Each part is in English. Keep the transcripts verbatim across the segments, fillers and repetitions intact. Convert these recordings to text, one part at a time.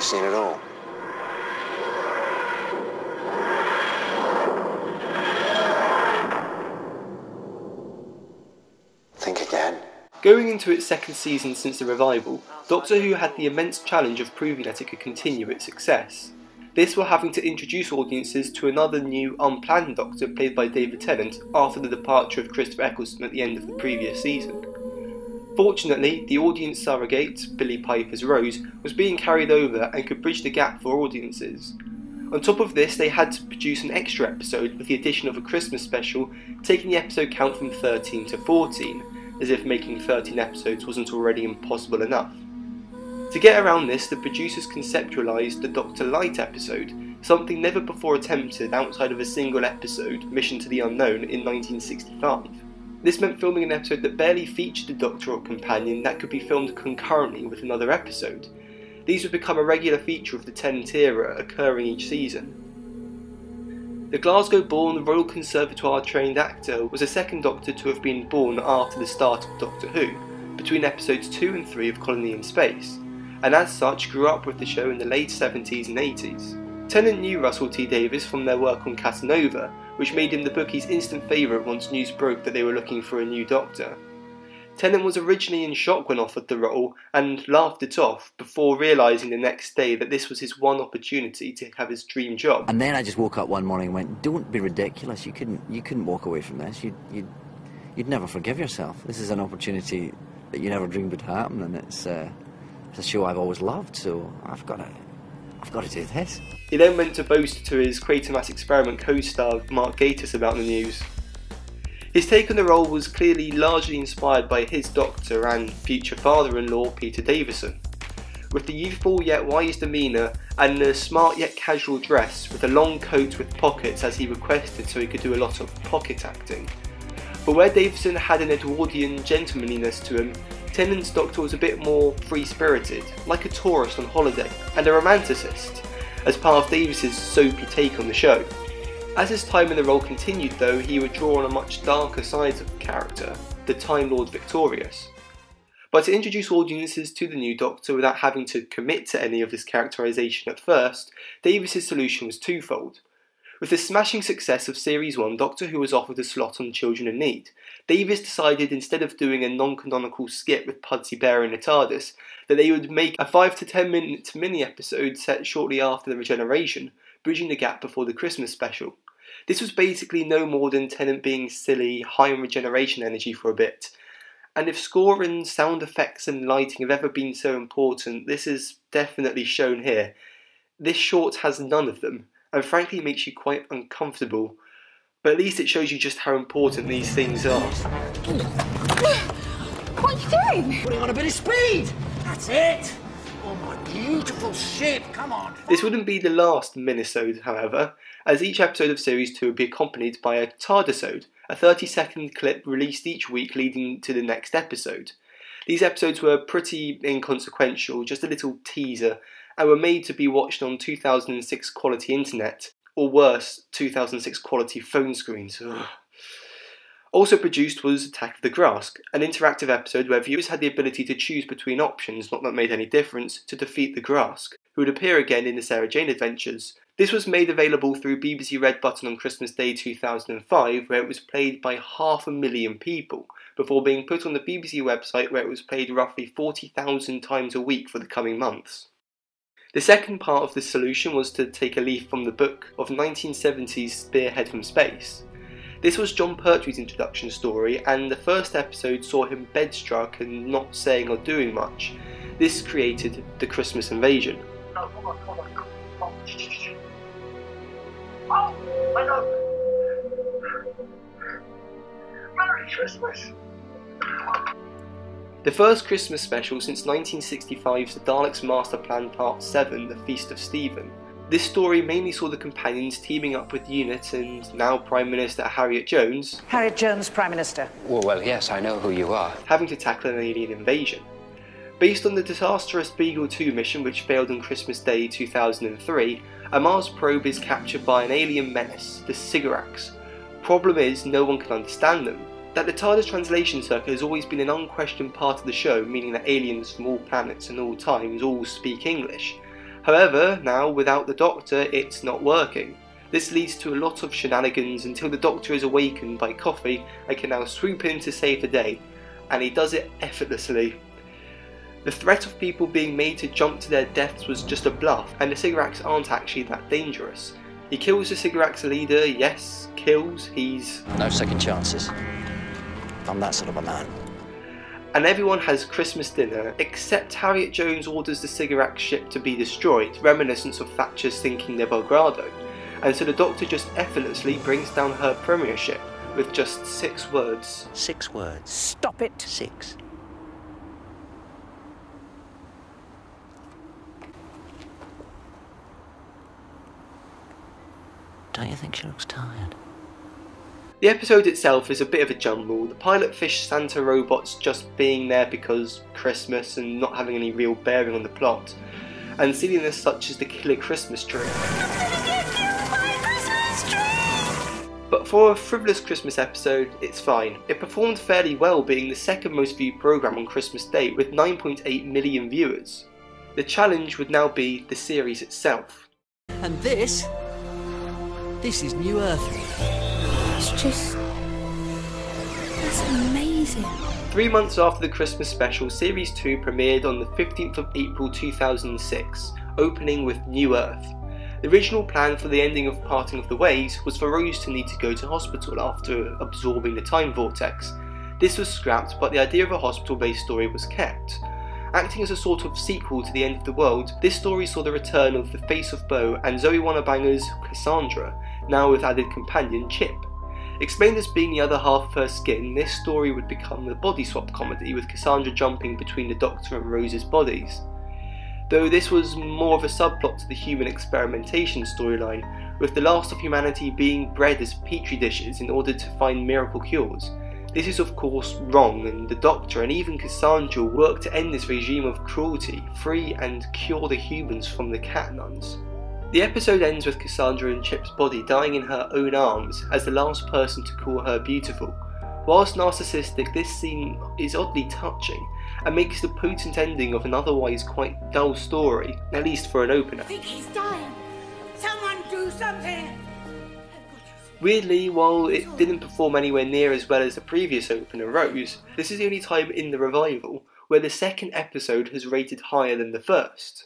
You've seen it all. Think again. Going into its second season since the revival, Doctor Who had the immense challenge of proving that it could continue its success. This while having to introduce audiences to another new, unplanned Doctor played by David Tennant after the departure of Christopher Eccleston at the end of the previous season. Fortunately, the audience surrogate, Billie Piper's Rose, was being carried over and could bridge the gap for audiences. On top of this, they had to produce an extra episode with the addition of a Christmas special, taking the episode count from thirteen to fourteen, as if making thirteen episodes wasn't already impossible enough. To get around this, the producers conceptualised the Doctor Light episode, something never before attempted outside of a single episode, Mission to the Unknown, in nineteen sixty-five. This meant filming an episode that barely featured a Doctor or companion that could be filmed concurrently with another episode. These would become a regular feature of the Tennant era, occurring each season. The Glasgow-born Royal Conservatoire-trained actor was the second Doctor to have been born after the start of Doctor Who, between episodes two and three of Colony in Space, and as such grew up with the show in the late seventies and eighties. Tennant knew Russell T Davies from their work on Casanova, which made him the bookies' instant favourite once news broke that they were looking for a new Doctor. Tennant was originally in shock when offered the role and laughed it off before realising the next day that this was his one opportunity to have his dream job. And then I just woke up one morning and went, don't be ridiculous, you couldn't, you couldn't walk away from this, you'd, you'd, you'd never forgive yourself. This is an opportunity that you never dreamed would happen, and it's, uh, it's a show I've always loved, so I've got to, I've got to do this. He then went to boast to his Quatermass Experiment co-star Mark Gatiss about the news. His take on the role was clearly largely inspired by his Doctor and future father-in-law Peter Davison. With the youthful yet wise demeanour and the smart yet casual dress, with a long coat with pockets as he requested so he could do a lot of pocket acting. But where Davison had an Edwardian gentlemanliness to him, Tennant's Doctor was a bit more free-spirited, like a tourist on holiday, and a romanticist, as part of Davis's soapy take on the show. As his time in the role continued though, he would draw on a much darker side of the character, the Time Lord Victorious. But to introduce audiences to the new Doctor without having to commit to any of this characterisation at first, Davis's solution was twofold. With the smashing success of Series one, Doctor Who was offered a slot on Children in Need. Davis decided, instead of doing a non-canonical skit with Pudsey Bear in a TARDIS, that they would make a five to ten minute mini-episode set shortly after the regeneration, bridging the gap before the Christmas special. This was basically no more than Tennant being silly, high on regeneration energy for a bit. And if score and sound effects and lighting have ever been so important, this is definitely shown here. This short has none of them, and frankly makes you quite uncomfortable. But at least it shows you just how important these things are. What are you doing? Putting on a bit of speed! That's it! Oh, my beautiful ship, come on! This wouldn't be the last minisode, however, as each episode of Series two would be accompanied by a TARDISode, a thirty second clip released each week leading to the next episode. These episodes were pretty inconsequential, just a little teaser, and were made to be watched on two thousand six quality internet, or worse, two thousand six quality phone screens. Ugh. Also produced was Attack of the Grask, an interactive episode where viewers had the ability to choose between options, not that made any difference, to defeat the Grask, who would appear again in the Sarah Jane adventures. This was made available through B B C Red Button on Christmas Day two thousand five, where it was played by half a million people, before being put on the B B C website where it was played roughly forty thousand times a week for the coming months. The second part of this solution was to take a leaf from the book of nineteen seventies Spearhead from Space. This was John Pertwee's introduction story, and the first episode saw him bedstruck and not saying or doing much. This created the Christmas invasion. No, come on, come on, come on. Oh, my God. Merry Christmas. The first Christmas special since nineteen sixty-five's The Daleks' Master Plan Part seven, The Feast of Stephen. This story mainly saw the companions teaming up with Unit and now Prime Minister Harriet Jones. Harriet Jones, Prime Minister. Well, well, yes, I know who you are. Having to tackle an alien invasion. Based on the disastrous Beagle two mission which failed on Christmas Day two thousand three, a Mars probe is captured by an alien menace, the Sigarax. Problem is, no one can understand them. That the TARDIS translation circuit has always been an unquestioned part of the show, meaning that aliens from all planets and all times all speak English. However, now without the Doctor, it's not working. This leads to a lot of shenanigans until the Doctor is awakened by Coffee and can now swoop in to save the day, and he does it effortlessly. The threat of people being made to jump to their deaths was just a bluff, and the Cigaracts aren't actually that dangerous. He kills the Cigaracts leader, yes, kills, he's... No second chances. I'm that sort of a man. And everyone has Christmas dinner, except Harriet Jones orders the Cigarac ship to be destroyed, reminiscent of Thatcher's sinking the Belgrado, and so the Doctor just effortlessly brings down her premiership with just six words. Six words. Stop it. Six. Don't you think she looks tired? The episode itself is a bit of a jumble, the pilot fish Santa robots just being there because Christmas and not having any real bearing on the plot, and silliness such as the killer Christmas tree. But for a frivolous Christmas episode, it's fine. It performed fairly well, being the second most viewed programme on Christmas Day with nine point eight million viewers. The challenge would now be the series itself. And this, this is New Earth. It's just... it's amazing. Three months after the Christmas special, Series two premiered on the fifteenth of April two thousand six, opening with New Earth. The original plan for the ending of Parting of the Ways was for Rose to need to go to hospital after absorbing the time vortex. This was scrapped, but the idea of a hospital-based story was kept. Acting as a sort of sequel to The End of the World, this story saw the return of the Face of Bo and Zoe Wanabanger's Cassandra, now with added companion Chip. Explained as being the other half of her skin, this story would become a body swap comedy with Cassandra jumping between the Doctor and Rose's bodies. Though this was more of a subplot to the human experimentation storyline, with the last of humanity being bred as petri dishes in order to find miracle cures. This is of course wrong, and the Doctor and even Cassandra work to end this regime of cruelty, free and cure the humans from the cat nuns. The episode ends with Cassandra and Chip's body dying in her own arms as the last person to call her beautiful. Whilst narcissistic, this scene is oddly touching and makes the potent ending of an otherwise quite dull story, at least for an opener. I think he's dying. Someone do something. Weirdly, while it didn't perform anywhere near as well as the previous opener, Rose, this is the only time in the revival where the second episode has rated higher than the first.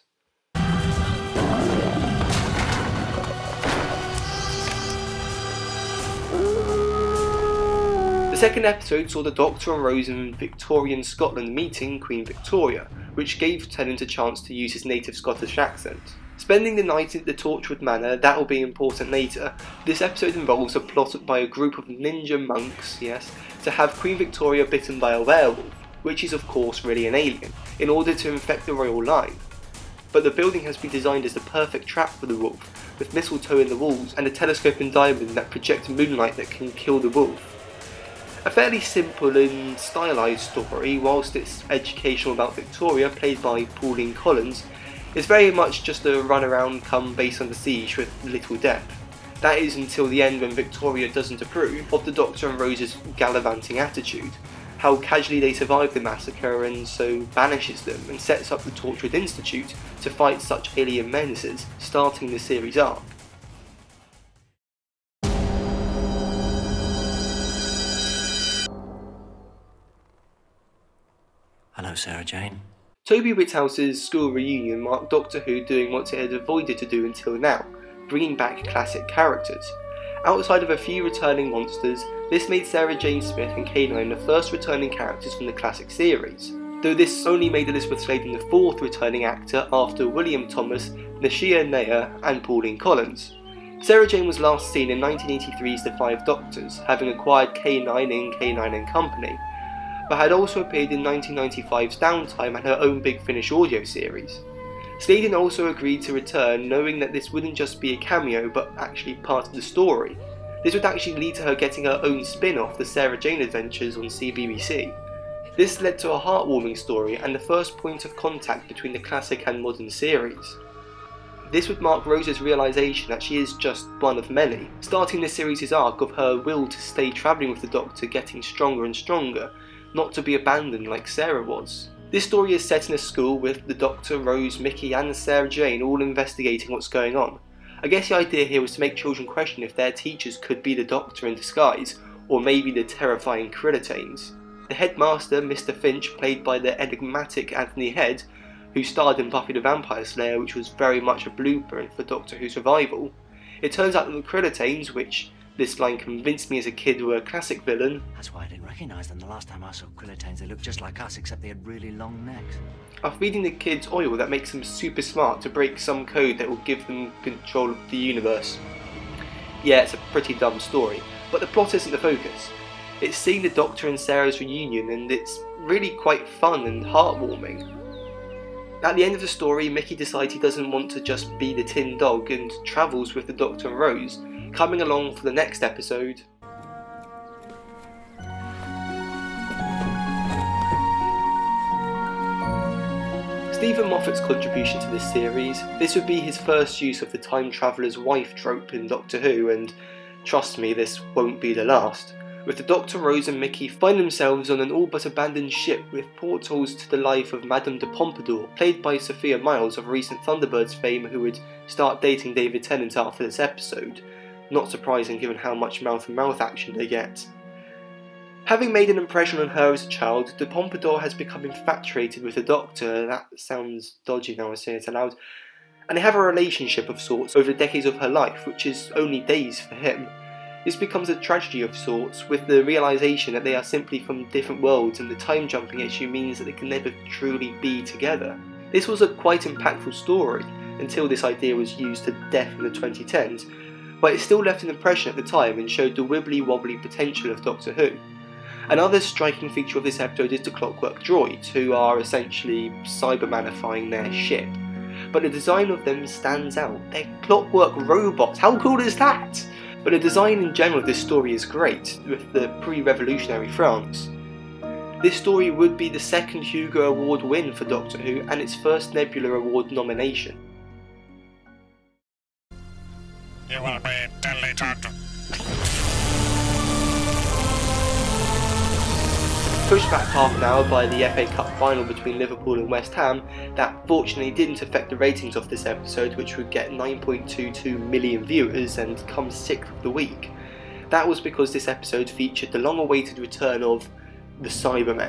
The second episode saw the Doctor and Rose in Victorian Scotland meeting Queen Victoria, which gave Tennant a chance to use his native Scottish accent. Spending the night at the Torchwood Manor, that will be important later, this episode involves a plot by a group of ninja monks, yes, to have Queen Victoria bitten by a werewolf, which is of course really an alien, in order to infect the royal line. But the building has been designed as the perfect trap for the wolf, with mistletoe in the walls and a telescoping diamond that projects moonlight that can kill the wolf. A fairly simple and stylised story, whilst it's educational about Victoria, played by Pauline Collins, is very much just a run-around come base under siege with little depth. That is until the end when Victoria doesn't approve of the Doctor and Rose's gallivanting attitude, how casually they survive the massacre and so banishes them and sets up the Torchwood Institute to fight such alien menaces, starting the series arc. Hello, Sarah Jane. Toby Whithouse's school reunion marked Doctor Who doing what it had avoided to do until now, bringing back classic characters. Outside of a few returning monsters, this made Sarah Jane Smith and K nine the first returning characters from the classic series, though this only made Elizabeth Sladen the fourth returning actor after William Thomas, Nashia Nair and Pauline Collins. Sarah Jane was last seen in nineteen eighty-three's The Five Doctors, having acquired K nine in K nine and Company, but had also appeared in nineteen ninety-five's Downtime and her own Big Finish audio series. Sladen also agreed to return, knowing that this wouldn't just be a cameo but actually part of the story. This would actually lead to her getting her own spin-off, The Sarah Jane Adventures, on C B B C. This led to a heartwarming story and the first point of contact between the classic and modern series. This would mark Rose's realisation that she is just one of many, starting the series' arc of her will to stay travelling with the Doctor getting stronger and stronger, not to be abandoned like Sarah was. This story is set in a school with the Doctor, Rose, Mickey and Sarah Jane all investigating what's going on. I guess the idea here was to make children question if their teachers could be the Doctor in disguise, or maybe the terrifying Crittertains. The headmaster, Mister Finch, played by the enigmatic Anthony Head, who starred in Buffy the Vampire Slayer, which was very much a blueprint for Doctor Who's revival. It turns out that the Crittertains, which this line convinced me as a kid were a classic villain. That's why I didn't recognise them the last time I saw Crittertains. They looked just like us, except they had really long necks. Are feeding the kids oil that makes them super smart to break some code that will give them control of the universe. Yeah, it's a pretty dumb story, but the plot isn't the focus. It's seeing the Doctor and Sarah's reunion, and it's really quite fun and heartwarming. At the end of the story, Mickey decides he doesn't want to just be the tin dog and travels with the Doctor and Rose, coming along for the next episode. Stephen Moffat's contribution to this series, this would be his first use of the time traveller's wife trope in Doctor Who, and trust me, this won't be the last. With the Doctor, Rose and Mickey find themselves on an all but abandoned ship with portals to the life of Madame de Pompadour, played by Sophia Myles of recent Thunderbirds fame, who would start dating David Tennant after this episode. Not surprising given how much mouth-to-mouth action they get. Having made an impression on her as a child, de Pompadour has become infatuated with the Doctor. That sounds dodgy now I say it aloud. And they have a relationship of sorts over the decades of her life, which is only days for him. This becomes a tragedy of sorts, with the realisation that they are simply from different worlds, and the time jumping issue means that they can never truly be together. This was a quite impactful story, until this idea was used to death in the twenty tens, but it still left an impression at the time and showed the wibbly-wobbly potential of Doctor Who. Another striking feature of this episode is the clockwork droids, who are essentially cybermanifying their ship. But the design of them stands out. They're clockwork robots, how cool is that? But the design in general of this story is great, with the pre-revolutionary France. This story would be the second Hugo Award win for Doctor Who and its first Nebula Award nomination. You will be deleted. Pushed back half an hour by the F A Cup final between Liverpool and West Ham, that fortunately didn't affect the ratings of this episode, which would get nine point two two million viewers and come sixth of the week. That was because this episode featured the long-awaited return of the Cybermen.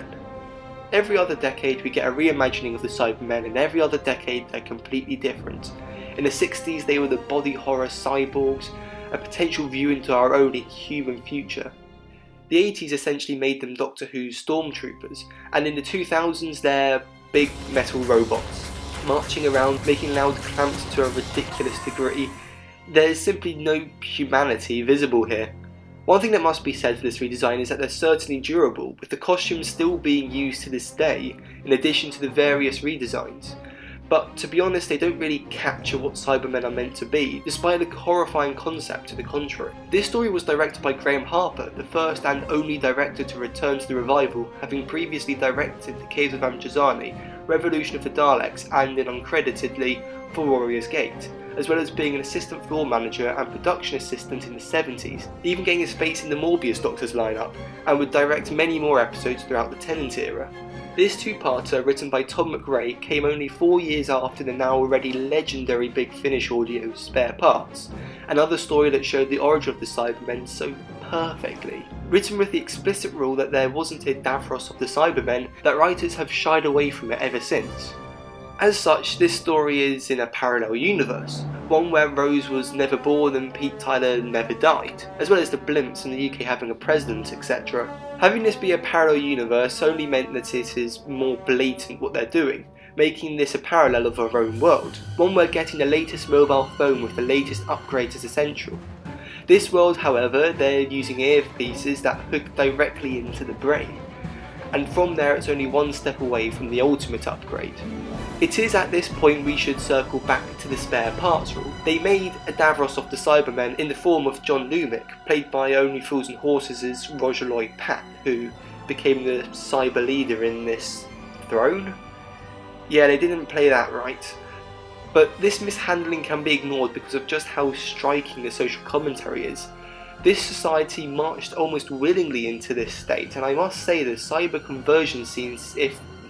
Every other decade we get a reimagining of the Cybermen, and every other decade they're completely different. In the sixties they were the body horror cyborgs, a potential view into our own inhuman future. The eighties essentially made them Doctor Who's stormtroopers, and in the two thousands they're big metal robots, marching around making loud clamps to a ridiculous degree. There's simply no humanity visible here. One thing that must be said for this redesign is that they're certainly durable, with the costumes still being used to this day, in addition to the various redesigns. But to be honest, they don't really capture what Cybermen are meant to be, despite the horrifying concept to the contrary. This story was directed by Graham Harper, the first and only director to return to the revival, having previously directed The Caves of Amjazani, Revolution of the Daleks, and then uncreditedly For Warrior's Gate, as well as being an assistant floor manager and production assistant in the seventies, even getting his face in the Morbius Doctors lineup, and would direct many more episodes throughout the Tennant era. This two-parter, written by Tom McRae, came only four years after the now already legendary Big Finish audio Spare Parts, another story that showed the origin of the Cybermen so perfectly. Written with the explicit rule that there wasn't a Davros of the Cybermen, that writers have shied away from it ever since. As such, this story is in a parallel universe, one where Rose was never born and Pete Tyler never died, as well as the blimps and the U K having a president, et cetera. Having this be a parallel universe only meant that it is more blatant what they're doing, making this a parallel of our own world, one where getting the latest mobile phone with the latest upgrades is essential. This world, however, they're using earpieces that hook directly into the brain, and from there it's only one step away from the ultimate upgrade. It is at this point we should circle back to the spare parts rule. They made a Davros of the Cybermen in the form of John Lumick, played by Only Fools and Horses' Roger Lloyd Pack, who became the cyber leader in this throne? Yeah, they didn't play that right. But this mishandling can be ignored because of just how striking the social commentary is. This society marched almost willingly into this state, and I must say the cyber conversion scenes, if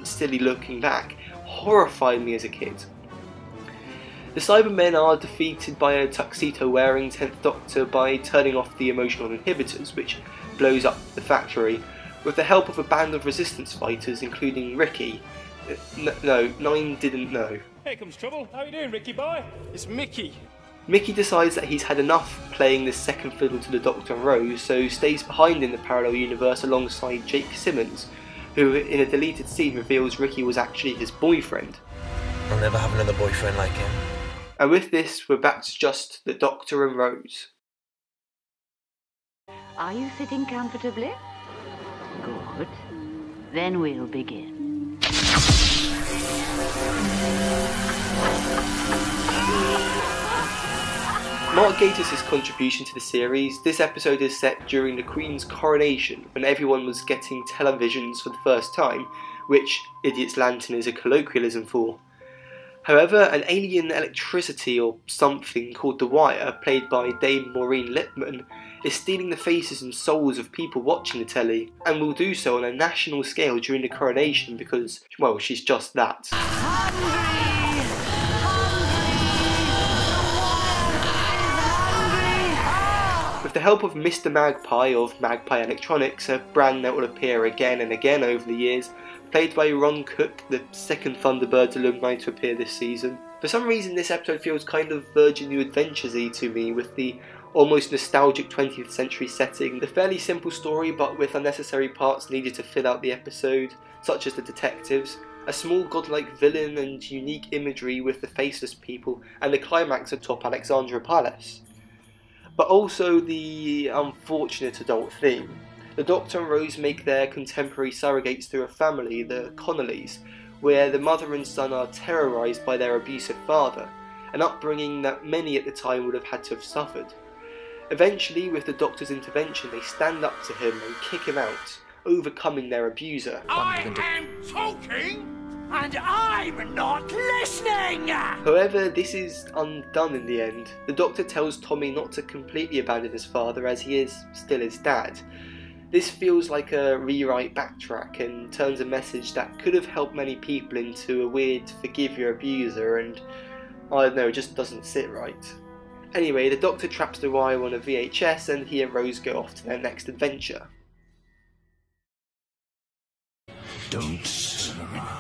silly looking back, horrified me as a kid. The Cybermen are defeated by a tuxedo-wearing tenth Doctor by turning off the emotional inhibitors, which blows up the factory, with the help of a band of resistance fighters, including Ricky. Uh, no, Nine didn't know. Here comes trouble. How you doing, Ricky boy? It's Mickey. Mickey decides that he's had enough playing this second fiddle to the Doctor and Rose, so stays behind in the parallel universe alongside Jake Simmons, who in a deleted scene reveals Ricky was actually his boyfriend. I'll never have another boyfriend like him. And with this, we're back to just the Doctor and Rose. Are you sitting comfortably? Good. Then we'll begin. Mark Gatiss' contribution to the series, this episode is set during the Queen's coronation, when everyone was getting televisions for the first time, which Idiot's Lantern is a colloquialism for. However, an alien electricity or something called the Wire, played by Dame Maureen Lipman, is stealing the faces and souls of people watching the telly, and will do so on a national scale during the coronation because, well, she's just that. With the help of Mister Magpie of Magpie Electronics, a brand that will appear again and again over the years, played by Ron Cook, the second Thunderbirds alumni to appear this season. For some reason this episode feels kind of Virgin New Adventures-y to me, with the almost nostalgic twentieth century setting, the fairly simple story but with unnecessary parts needed to fill out the episode, such as the detectives, a small godlike villain and unique imagery with the faceless people, and the climax atop Alexandra Palace. But also the unfortunate adult theme. The Doctor and Rose make their contemporary surrogates through a family, the Connollys, where the mother and son are terrorised by their abusive father, an upbringing that many at the time would have had to have suffered. Eventually, with the Doctor's intervention, they stand up to him and kick him out, overcoming their abuser. I am talking! And I'm not listening! However, this is undone in the end. The Doctor tells Tommy not to completely abandon his father, as he is still his dad. This feels like a rewrite backtrack and turns a message that could have helped many people into a weird forgive your abuser, and I don't know, it just doesn't sit right. Anyway, the Doctor traps the Wire on a V H S and he and Rose go off to their next adventure. Don't sit around.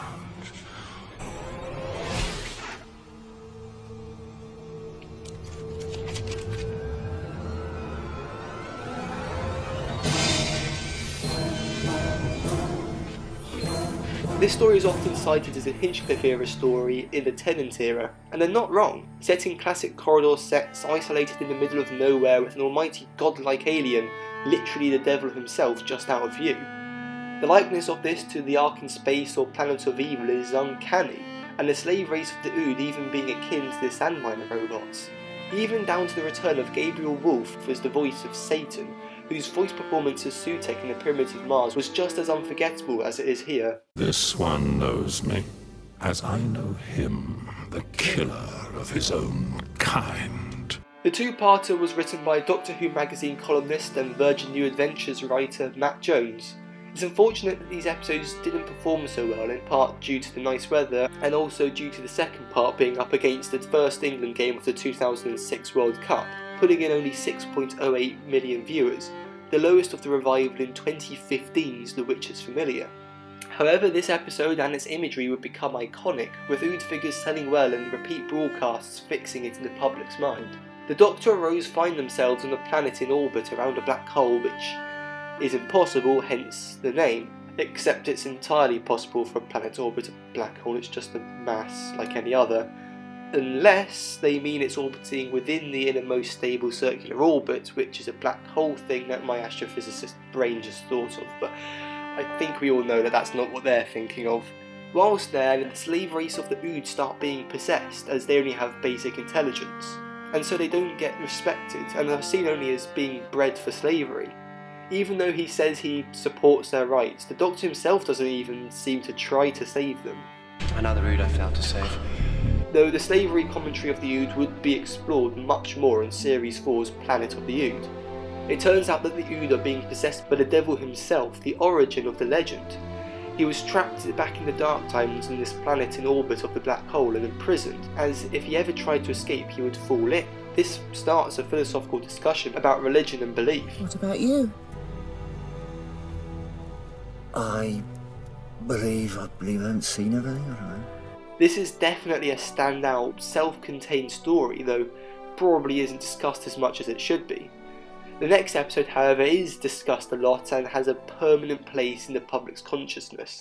This story is often cited as a Hinchcliffe era story in the Tennant era, and they're not wrong. Set in classic corridor sets, isolated in the middle of nowhere with an almighty godlike alien, literally the devil himself, just out of view. The likeness of this to the Ark in Space or Planet of Evil is uncanny, and the slave race of the Ood even being akin to the Sandminer robots. Even down to the return of Gabriel Wolfe as the voice of Satan, whose voice performance as Sutek in the Pyramids of Mars was just as unforgettable as it is here. This one knows me, as I know him, the killer of his own kind. The two-parter was written by Doctor Who magazine columnist and Virgin New Adventures writer Matt Jones. It's unfortunate that these episodes didn't perform so well, in part due to the nice weather, and also due to the second part being up against the first England game of the two thousand six World Cup, putting in only six point oh eight million viewers, the lowest of the revival in twenty fifteen's The Witcher's Familiar. However, this episode and its imagery would become iconic, with Ood figures selling well and repeat broadcasts fixing it in the public's mind. The Doctor and Rose find themselves on a planet in orbit around a black hole, which is impossible, hence the name, except it's entirely possible for a planet to orbit a black hole. It's just a mass like any other. Unless they mean it's orbiting within the innermost stable circular orbit, which is a black hole thing that my astrophysicist brain just thought of, but I think we all know that that's not what they're thinking of. Whilst there, the slave race of the Ood start being possessed, as they only have basic intelligence, and so they don't get respected, and are seen only as being bred for slavery. Even though he says he supports their rights, the Doctor himself doesn't even seem to try to save them. Another Ood I failed to save. Though the slavery commentary of the Ood would be explored much more in Series four's Planet of the Ood. It turns out that the Ood are being possessed by the devil himself, the origin of the legend. He was trapped back in the dark times on this planet in orbit of the black hole and imprisoned, as if he ever tried to escape he would fall in. This starts a philosophical discussion about religion and belief. What about you? I believe, I believe I haven't seen everything, I don't know. This is definitely a standout, self-contained story, though probably isn't discussed as much as it should be. The next episode, however, is discussed a lot and has a permanent place in the public's consciousness.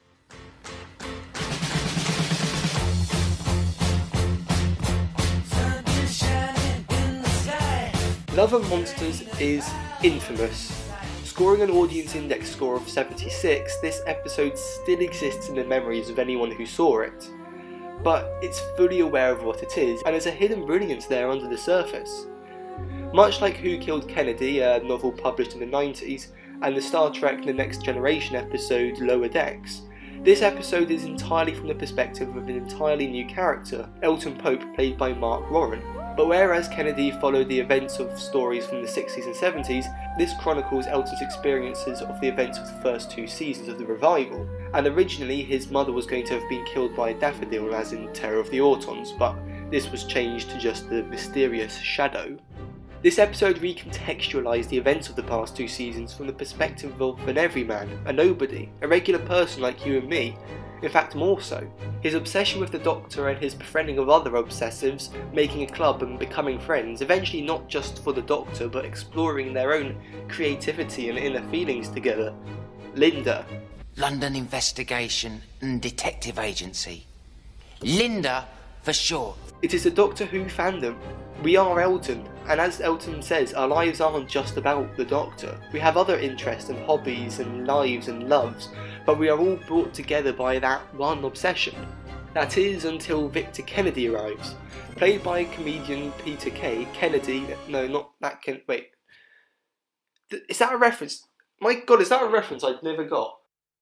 Love and Monsters is infamous. Scoring an audience index score of seventy-six, this episode still exists in the memories of anyone who saw it. But it's fully aware of what it is, and there's a hidden brilliance there under the surface. Much like Who Killed Kennedy, a novel published in the nineties, and the Star Trek The Next Generation episode Lower Decks, this episode is entirely from the perspective of an entirely new character, Elton Pope, played by Mark Warren. But whereas Kennedy followed the events of stories from the sixties and seventies, this chronicles Elton's experiences of the events of the first two seasons of the revival. And originally his mother was going to have been killed by a daffodil, as in Terror of the Autons, but this was changed to just the mysterious Shadow. This episode recontextualised the events of the past two seasons from the perspective of an everyman, a nobody, a regular person like you and me, in fact more so. His obsession with the Doctor and his befriending of other obsessives, making a club and becoming friends, eventually not just for the Doctor but exploring their own creativity and inner feelings together. Linda. London Investigation and Detective Agency. Linda for short. It is a Doctor Who fandom. We are Elton, and as Elton says, our lives aren't just about the Doctor. We have other interests and hobbies and lives and loves, but we are all brought together by that one obsession. That is, until Victor Kennedy arrives. Played by comedian Peter Kay, Kennedy, no, not that Ken, wait. Th is that a reference? My god, is that a reference I'd never got?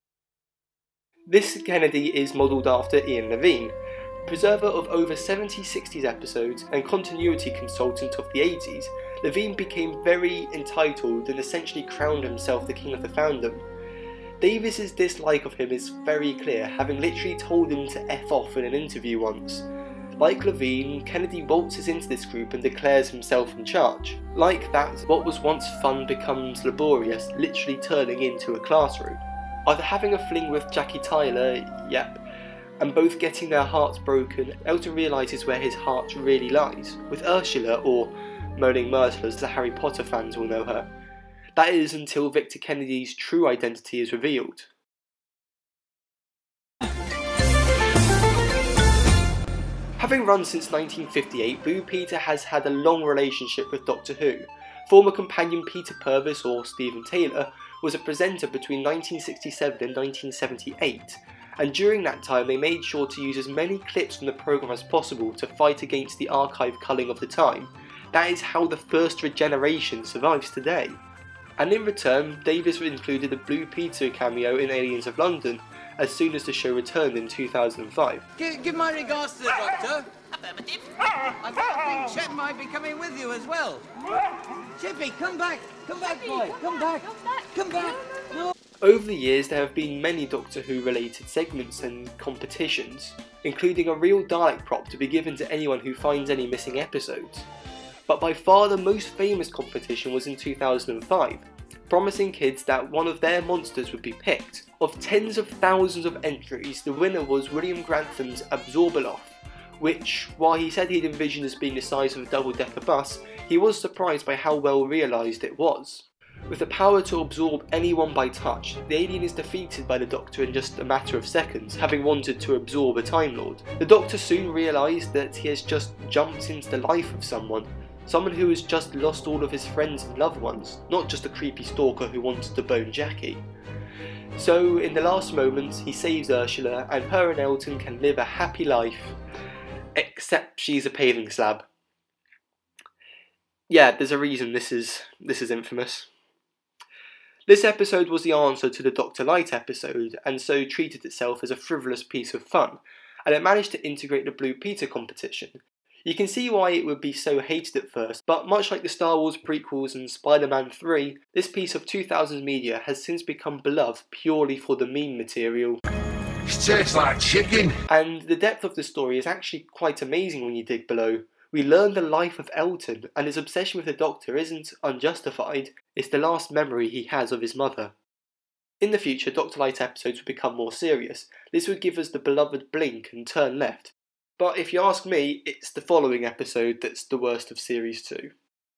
This Kennedy is modelled after Ian Levine, preserver of over seventy sixties episodes and continuity consultant of the eighties. Levine became very entitled and essentially crowned himself the king of the fandom. Davis's dislike of him is very clear, having literally told him to F off in an interview once. Like Levine, Kennedy waltzes into this group and declares himself in charge. Like that, what was once fun becomes laborious, literally turning into a classroom. Either having a fling with Jackie Tyler, yep, and both getting their hearts broken, Elton realises where his heart really lies, with Ursula, or Moaning Myrtle as the Harry Potter fans will know her. That is until Victor Kennedy's true identity is revealed. Having run since nineteen fifty-eight, Blue Peter has had a long relationship with Doctor Who. Former companion Peter Purvis, or Stephen Taylor, was a presenter between nineteen sixty-seven and nineteen seventy-eight, and during that time they made sure to use as many clips from the programme as possible to fight against the archive culling of the time. That is how the first regeneration survives today. And in return, Davis included a Blue Peter cameo in Aliens of London as soon as the show returned in two thousand five. Give, give my regards to the Doctor. Affirmative. I think Chet might be coming with you as well. Chippy, come back. Come back, boy. Come back. Come back. No. Over the years there have been many Doctor Who related segments and competitions, including a real Dalek prop to be given to anyone who finds any missing episodes. But by far the most famous competition was in two thousand five, promising kids that one of their monsters would be picked. Of tens of thousands of entries, the winner was William Grantham's Absorbaloff, which, while he said he'd envisioned as being the size of a double-decker bus, he was surprised by how well realised it was. With the power to absorb anyone by touch, the alien is defeated by the Doctor in just a matter of seconds, having wanted to absorb a Time Lord. The Doctor soon realised that he has just jumped into the life of someone, someone who has just lost all of his friends and loved ones, not just a creepy stalker who wanted to bone Jackie. So, in the last moments, he saves Ursula, and her and Elton can live a happy life, except she's a paving slab. Yeah, there's a reason this is this is infamous. This episode was the answer to the Doctor Light episode, and so treated itself as a frivolous piece of fun, and it managed to integrate the Blue Peter competition. You can see why it would be so hated at first, but much like the Star Wars prequels and Spider-Man three, this piece of two thousands media has since become beloved purely for the meme material. It tastes like chicken! And the depth of the story is actually quite amazing when you dig below. We learn the life of Elton, and his obsession with the Doctor isn't unjustified, it's the last memory he has of his mother. In the future, Doctor Light episodes would become more serious. This would give us the beloved blink and turn left. But if you ask me, it's the following episode that's the worst of Series two.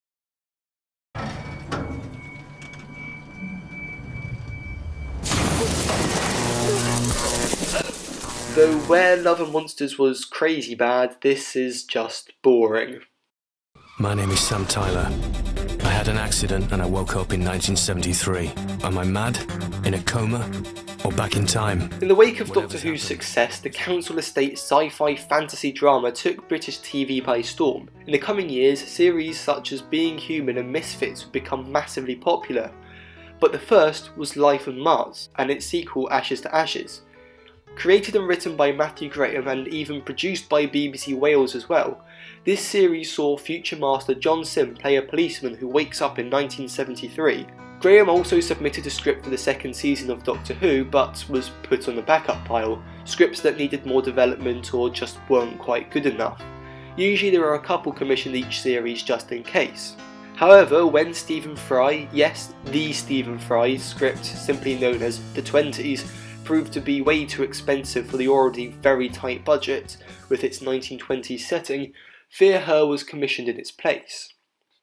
Though Where Love and Monsters was crazy bad, this is just boring. My name is Sam Tyler. I had an accident and I woke up in nineteen seventy-three. Am I mad? In a coma? Or back in time? In the wake of Doctor Who's success, the Council Estate sci-fi fantasy drama took British T V by storm. In the coming years, series such as Being Human and Misfits would become massively popular. But the first was Life on Mars, and its sequel Ashes to Ashes. Created and written by Matthew Graham and even produced by B B C Wales as well, this series saw future master John Sim play a policeman who wakes up in nineteen seventy-three. Graham also submitted a script for the second season of Doctor Who, but was put on the backup pile, scripts that needed more development or just weren't quite good enough. Usually there are a couple commissioned each series just in case. However, when Stephen Fry, yes, the Stephen Fry script, simply known as The Twenties, proved to be way too expensive for the already very tight budget with its nineteen twenties setting, Fear Her was commissioned in its place.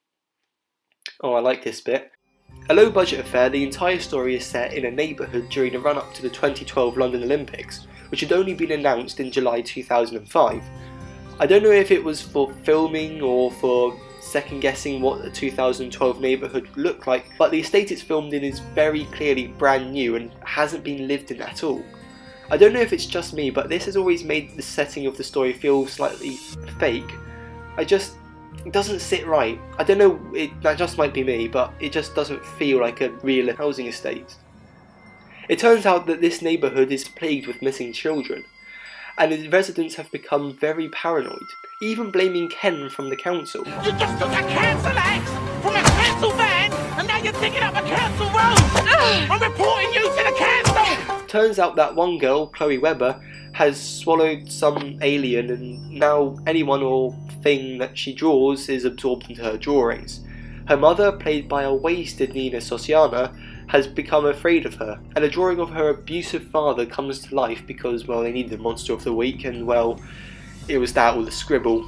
Oh, I like this bit. A low budget affair, the entire story is set in a neighbourhood during the run up to the twenty twelve London Olympics, which had only been announced in July two thousand five. I don't know if it was for filming or for second guessing what the two thousand twelve neighbourhood would look like, but the estate it's filmed in is very clearly brand new and hasn't been lived in at all. I don't know if it's just me, but this has always made the setting of the story feel slightly fake. I just, it doesn't sit right. I don't know, it, that just might be me, but it just doesn't feel like a real housing estate. It turns out that this neighbourhood is plagued with missing children, and the residents have become very paranoid, even blaming Ken from the council. You just took a council axe from a council van, and now you're digging up a council road! I'm reporting you to the council! Turns out that one girl, Chloe Webber, has swallowed some alien, and now anyone or thing that she draws is absorbed into her drawings. Her mother, played by a wasted Nina Sosiana, has become afraid of her, and a drawing of her abusive father comes to life because, well, they needed a monster of the week, and, well, it was that or the scribble.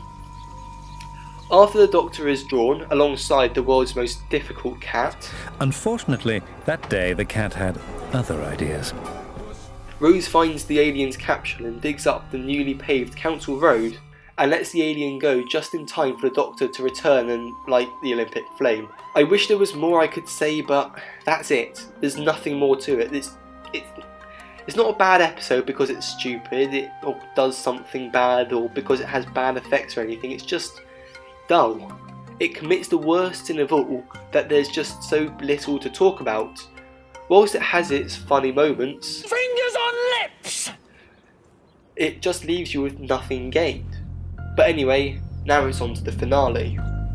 After the Doctor is drawn, alongside the world's most difficult cat... Unfortunately, that day the cat had other ideas. Rose finds the alien's capsule and digs up the newly paved council road, and lets the alien go just in time for the Doctor to return and light the Olympic flame. I wish there was more I could say, but that's it. There's nothing more to it. It's, it's, it's not a bad episode because it's stupid, it, or does something bad, or because it has bad effects or anything. It's just dull. It commits the worst sin of all, that there's just so little to talk about. Whilst it has its funny moments, fingers on lips! It just leaves you with nothing gained. But anyway, now it's on to the finale.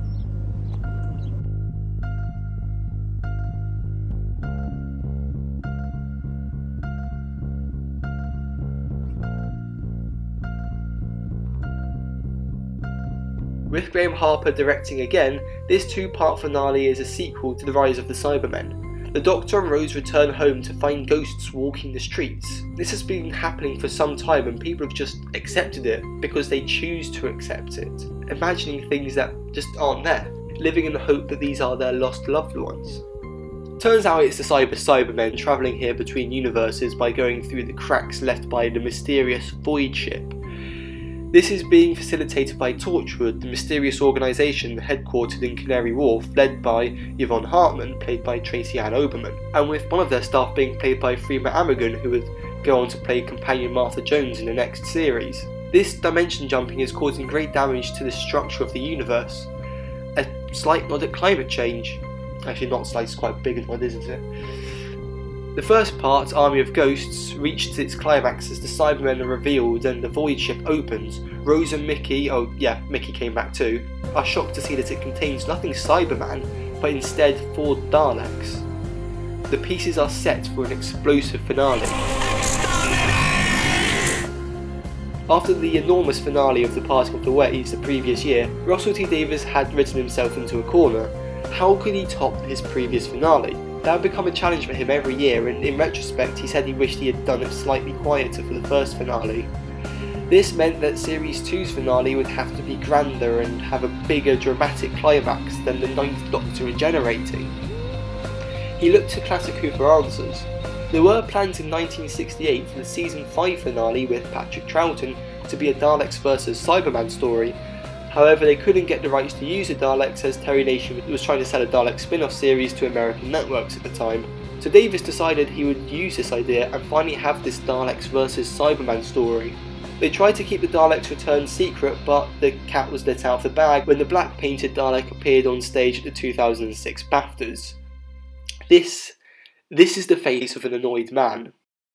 With Graham Harper directing again, this two-part finale is a sequel to The Rise of the Cybermen. The Doctor and Rose return home to find ghosts walking the streets. This has been happening for some time and people have just accepted it because they choose to accept it, imagining things that just aren't there, living in the hope that these are their lost loved ones. Turns out it's the Cyber Cybermen travelling here between universes by going through the cracks left by the mysterious Void ship. This is being facilitated by Torchwood, the mysterious organisation headquartered in Canary Wharf, led by Yvonne Hartman, played by Tracy Ann Oberman, and with one of their staff being played by Freema Amagon, who would go on to play companion Martha Jones in the next series. This dimension jumping is causing great damage to the structure of the universe. A slight nod at climate change. Actually not slight, it's quite a big nod, isn't it? The first part, Army of Ghosts, reached its climax as the Cybermen are revealed and the void ship opens. Rose and Mickey, oh yeah, Mickey came back too, are shocked to see that it contains nothing Cyberman, but instead four Daleks. The pieces are set for an explosive finale. After the enormous finale of The Parting of the Ways the previous year, Russell T Davies had written himself into a corner. How could he top his previous finale? That would become a challenge for him every year, and in retrospect he said he wished he had done it slightly quieter for the first finale. This meant that Series two's finale would have to be grander and have a bigger dramatic climax than the Ninth Doctor regenerating. He looked to Classic Who for answers. There were plans in nineteen sixty-eight for the Season five finale with Patrick Troughton to be a Daleks versus Cyberman story. However, they couldn't get the rights to use the Daleks as Terry Nation was trying to sell a Dalek spin-off series to American networks at the time. So Davies decided he would use this idea and finally have this Daleks versus Cyberman story. They tried to keep the Daleks' return secret, but the cat was let out of the bag when the black painted Dalek appeared on stage at the two thousand six BAFTAs. This, this is the face of an annoyed man.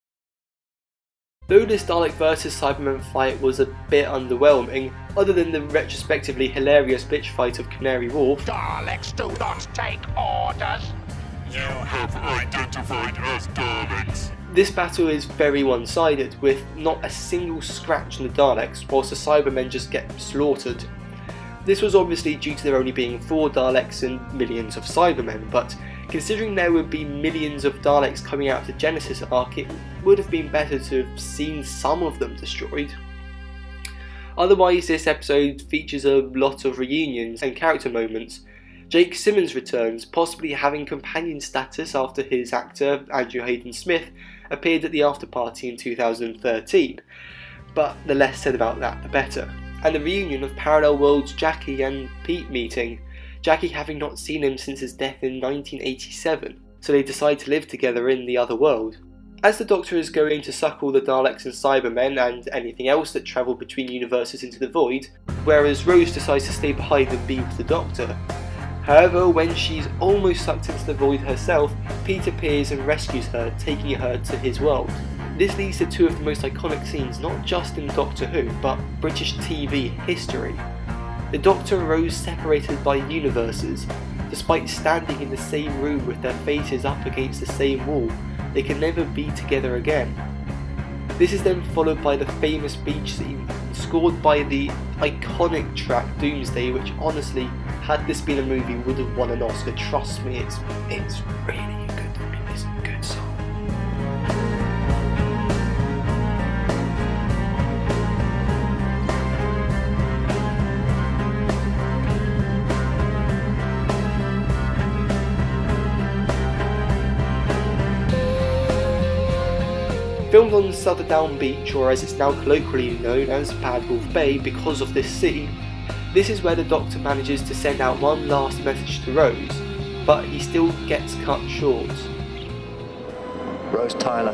Though this Dalek versus Cyberman fight was a bit underwhelming, other than the retrospectively hilarious bitch fight of Canary Wharf, Daleks do not take orders. You have identified as Daleks. This battle is very one-sided, with not a single scratch on the Daleks, whilst the Cybermen just get slaughtered. This was obviously due to there only being four Daleks and millions of Cybermen, but considering there would be millions of Daleks coming out of the Genesis arc, it would have been better to have seen some of them destroyed. Otherwise, this episode features a lot of reunions and character moments. Jake Simmons returns, possibly having companion status after his actor, Andrew Hayden Smith, appeared at the after party in two thousand thirteen, but the less said about that the better. And the reunion of Parallel Worlds Jackie and Pete meeting, Jackie having not seen him since his death in nineteen eighty-seven, so they decide to live together in the other world. As the Doctor is going to suck all the Daleks and Cybermen and anything else that travelled between universes into the void, whereas Rose decides to stay behind and be with the Doctor. However, when she's almost sucked into the void herself, Pete appears and rescues her, taking her to his world. This leads to two of the most iconic scenes not just in Doctor Who, but British T V history. The Doctor and Rose separated by universes. Despite standing in the same room with their faces up against the same wall, they can never be together again. This is then followed by the famous beach scene, scored by the iconic track Doomsday, which honestly, had this been a movie, would have won an Oscar. Trust me, it's, it's really a good, it's a good song. Filmed on Southern Beach, or as it's now colloquially known as Bad Wolf Bay, because of this scene, this is where the Doctor manages to send out one last message to Rose, but he still gets cut short. Rose Tyler.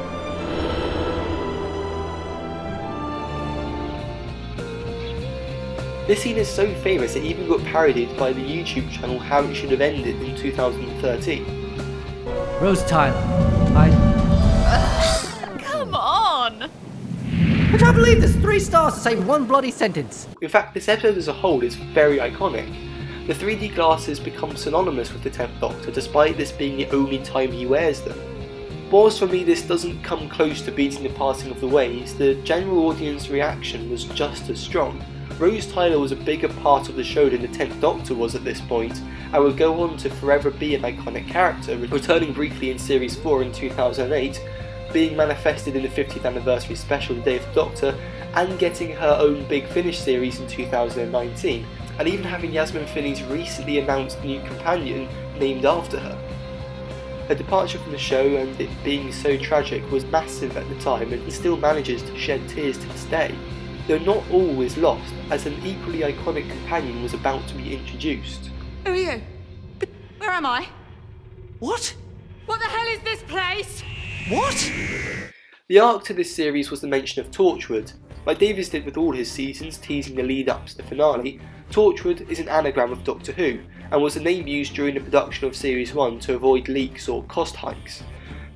This scene is so famous it even got parodied by the YouTube channel How It Should Have Ended in two thousand thirteen. Rose Tyler, I... Come on! I can't believe there's three stars to say one bloody sentence. In fact, this episode as a whole is very iconic. The three D glasses become synonymous with the tenth Doctor, despite this being the only time he wears them. Whilst for me this doesn't come close to beating The Parting of the Ways, the general audience reaction was just as strong. Rose Tyler was a bigger part of the show than the tenth Doctor was at this point, and would go on to forever be an iconic character, returning briefly in Series four in two thousand eight, being manifested in the fiftieth anniversary special The Day of the Doctor, and getting her own Big Finish series in two thousand nineteen, and even having Yasmin Finney's recently announced new companion named after her. Her departure from the show and it being so tragic was massive at the time and still manages to shed tears to this day. Though not all is lost, as an equally iconic companion was about to be introduced. Who are you? Where am I? What? What the hell is this place? What? The arc to this series was the mention of Torchwood. Like Davies did with all his seasons, teasing the lead up to the finale, Torchwood is an anagram of Doctor Who, and was a name used during the production of Series one to avoid leaks or cost hikes.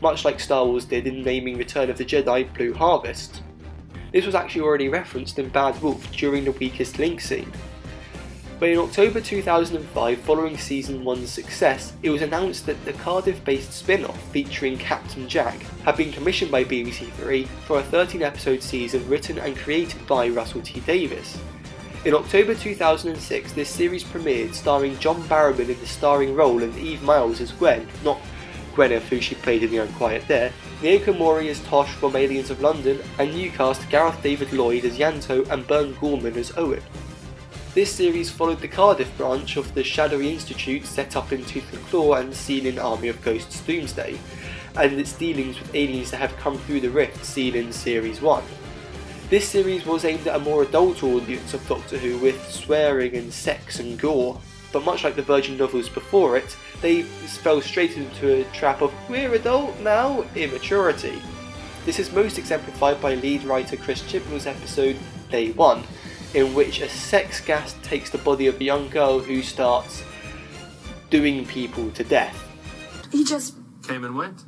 much like Star Wars did in naming Return of the Jedi Blue Harvest. This was actually already referenced in Bad Wolf during the Weakest Link scene. But in October two thousand five, following Season one's success, it was announced that the Cardiff-based spin-off featuring Captain Jack had been commissioned by B B C Three for a thirteen episode season written and created by Russell T Davies. In October two thousand six, this series premiered, starring John Barrowman in the starring role and Eve Miles as Gwen, not Gwyneth who she played in The Unquiet There, Naoko Mori as Tosh from Aliens of London, and new cast Gareth David Lloyd as Yanto and Bern Gorman as Owen. This series followed the Cardiff branch of the Shadowy Institute set up in Tooth and Claw and seen in Army of Ghosts Doomsday, and its dealings with aliens that have come through the rift seen in Series one. This series was aimed at a more adult audience of Doctor Who with swearing and sex and gore, but much like the Virgin novels before it, they fell straight into a trap of "we're adult now" immaturity. This is most exemplified by lead writer Chris Chibnall's episode Day One, in which a sex gas takes the body of a young girl who starts doing people to death. He just came and went.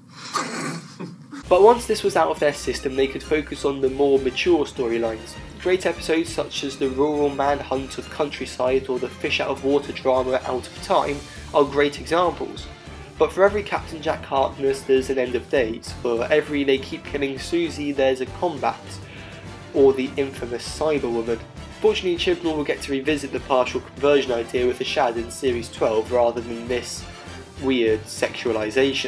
But once this was out of their system, they could focus on the more mature storylines. Great episodes such as the rural manhunt of Countryside or the fish out of water drama Out of Time are great examples. But for every Captain Jack Harkness there's an End of Days, for every They Keep Killing Susie there's a Combat, or the infamous Cyberwoman. Fortunately, Chibnall will get to revisit the partial conversion idea with the Shad in Series twelve rather than this weird sexualisation.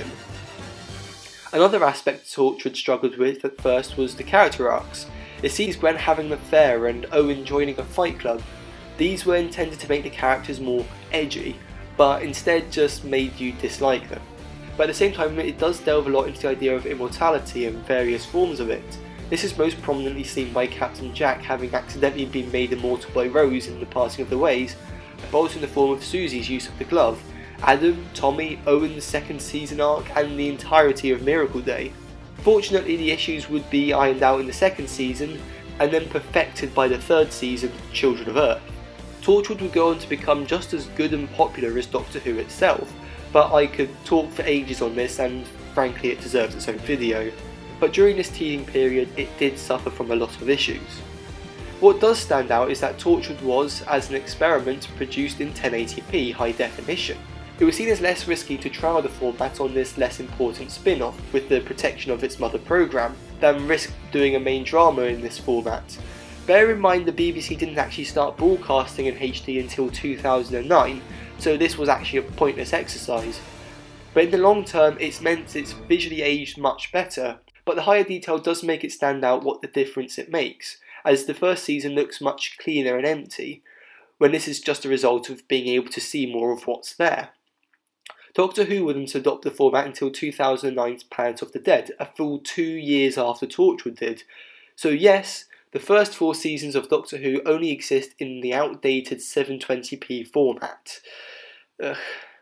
Another aspect Torchwood struggled with at first was the character arcs. It sees Gwen having an affair and Owen joining a fight club. These were intended to make the characters more edgy, but instead just made you dislike them. But at the same time, it does delve a lot into the idea of immortality and various forms of it. This is most prominently seen by Captain Jack having accidentally been made immortal by Rose in The Parting of the Ways, but also in the form of Susie's use of the glove, Adam, Tommy, Owen's second season arc, and the entirety of Miracle Day. Fortunately, the issues would be ironed out in the second season, and then perfected by the third season, Children of Earth. Torchwood would go on to become just as good and popular as Doctor Who itself, but I could talk for ages on this, and frankly it deserves its own video. But during this teething period, it did suffer from a lot of issues. What does stand out is that Torchwood was, as an experiment, produced in ten eighty p high definition. It was seen as less risky to trial the format on this less important spin-off, with the protection of its mother programme, than risk doing a main drama in this format. Bear in mind the B B C didn't actually start broadcasting in H D until two thousand nine, so this was actually a pointless exercise. But in the long term, it's meant it's visually aged much better, but the higher detail does make it stand out what the difference it makes, as the first season looks much cleaner and empty, when this is just a result of being able to see more of what's there. Doctor Who wouldn't adopt the format until two thousand nine's Planet of the Dead, a full two years after Torchwood did. So yes, the first four seasons of Doctor Who only exist in the outdated seven twenty p format. Ugh.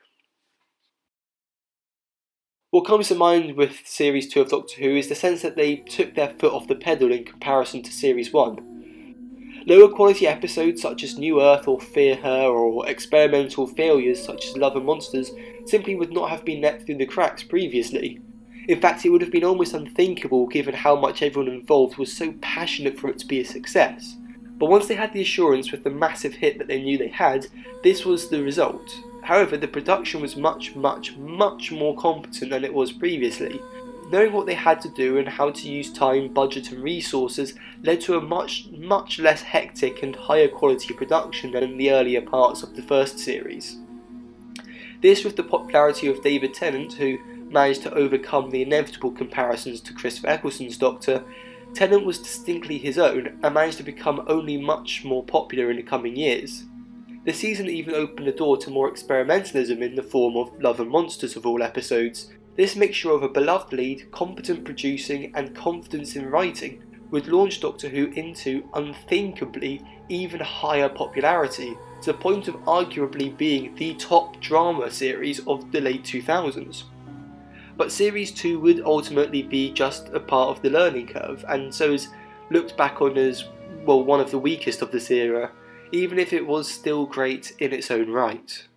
What comes to mind with Series two of Doctor Who is the sense that they took their foot off the pedal in comparison to Series one. Lower quality episodes such as New Earth or Fear Her, or experimental failures such as Love and Monsters simply would not have been let through the cracks previously. In fact, it would have been almost unthinkable given how much everyone involved was so passionate for it to be a success. But once they had the assurance with the massive hit that they knew they had, this was the result. However, the production was much, much, much more competent than it was previously. Knowing what they had to do and how to use time, budget and resources led to a much, much less hectic and higher quality production than in the earlier parts of the first series. This, with the popularity of David Tennant, who managed to overcome the inevitable comparisons to Christopher Eccleston's Doctor, Tennant was distinctly his own and managed to become only much more popular in the coming years. The season even opened the door to more experimentalism in the form of Love and Monsters of all episodes. This mixture of a beloved lead, competent producing and confidence in writing would launch Doctor Who into unthinkably even higher popularity, to the point of arguably being the top drama series of the late two thousands. But Series two would ultimately be just a part of the learning curve, and so is looked back on as, well, one of the weakest of this era, even if it was still great in its own right.